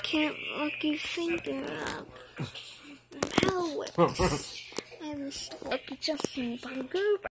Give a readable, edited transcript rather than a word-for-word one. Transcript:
can't lucky finger up. How works? I was lucky just in Bungo.